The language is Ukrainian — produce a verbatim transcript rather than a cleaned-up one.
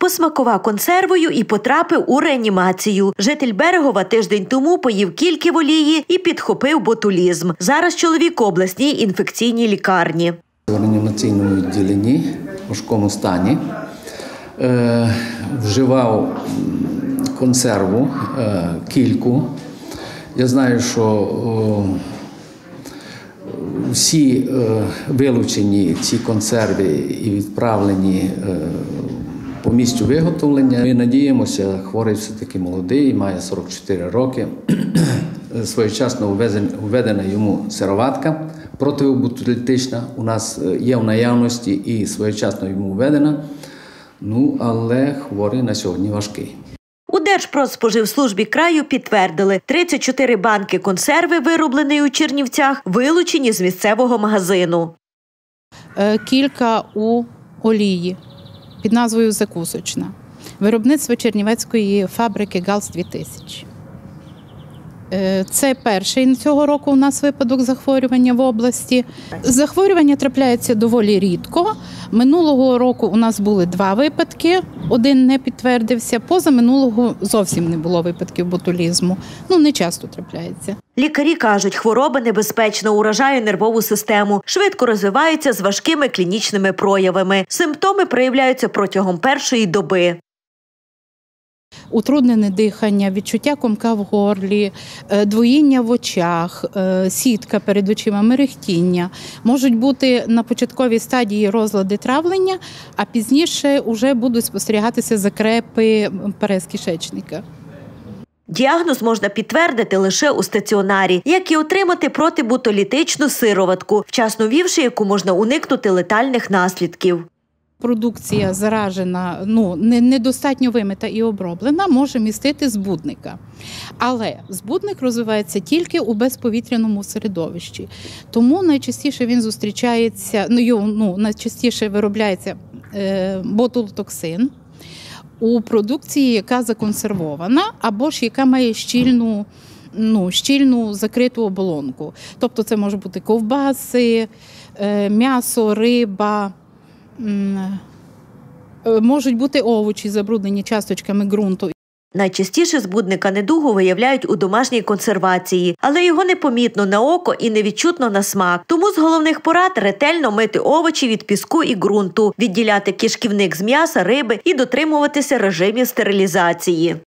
посмакував консервою і потрапив у реанімацію. Житель Берегова тиждень тому поїв кільки в олії і підхопив ботулізм. Зараз чоловік у обласній інфекційній лікарні. В реанімаційному відділенні в важкому стані е, вживав консерву е, кільку. Я знаю, що о, всі е, вилучені ці консерви і відправлені е, по місцю виготовлення. Ми надіємося, хворий все-таки молодий, має сорок чотири роки. Своєчасно введена йому сироватка протиботулітична. У нас є в наявності і своєчасно йому введена. Ну, але хворий на сьогодні важкий. У Держпродспоживслужбі краю підтвердили, тридцять чотири банки консерви, виробленої у Чернівцях, вилучені з місцевого магазину. Кілька у олії під назвою «Закусочна». Виробництво чернівецької фабрики «Галс дві тисячі». Це перший цього року у нас випадок захворювання в області. Захворювання трапляється доволі рідко. Минулого року у нас були два випадки, один не підтвердився. Позаминулого зовсім не було випадків ботулізму. Ну, не часто трапляється. Лікарі кажуть, хвороба небезпечно уражає нервову систему, швидко розвивається з важкими клінічними проявами. Симптоми проявляються протягом першої доби. Утруднене дихання, відчуття комка в горлі, двоїння в очах, сітка перед очима, мерехтіння. Можуть бути на початковій стадії розлади травлення, а пізніше вже будуть спостерігатися закрепи перез кишечника. Діагноз можна підтвердити лише у стаціонарі, як і отримати протиботулітичну сироватку, вчасно ввівши яку можна уникнути летальних наслідків. Продукція заражена, ну, недостатньо вимита і оброблена, може містити збудника. Але збудник розвивається тільки у безповітряному середовищі. Тому найчастіше він зустрічається, ну, ну найчастіше виробляється е, ботулотоксин у продукції, яка законсервована, або ж яка має щільну, ну, щільну закриту оболонку. Тобто це може бути ковбаси, е, м'ясо, риба. Можуть бути овочі, забруднені часточками ґрунту. Найчастіше збудника недугу виявляють у домашній консервації, але його непомітно на око і невідчутно на смак. Тому з головних порад – ретельно мити овочі від піску і ґрунту, відділяти кишківник з м'яса, риби і дотримуватися режимів стерилізації.